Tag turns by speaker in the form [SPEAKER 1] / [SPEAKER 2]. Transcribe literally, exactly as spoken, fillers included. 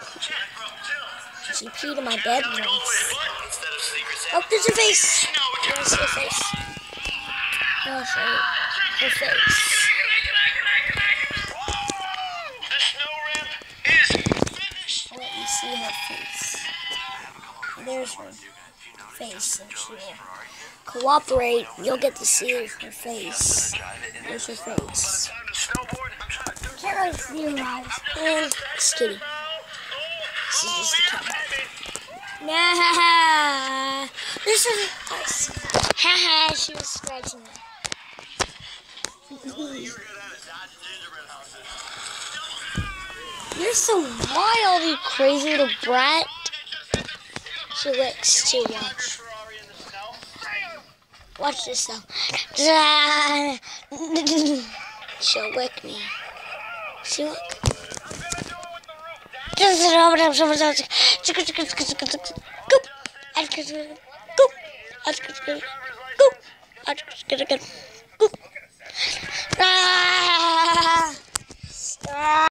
[SPEAKER 1] She peed in my bed once. Oh, there's her face. There's her face. I'll show you her face. I'll let you see her face. There's her face. And she will cooperate. You'll get to see her face. There's her face. Can't really see her eyes. And it's kitty. This is just a cat. Nah. This is nice. Haha, she was scratching it. You're so wild, you crazy little brat. She licks too much. Watch this though. She'll lick me. See, look. Goop. Goop. Goop. Goop.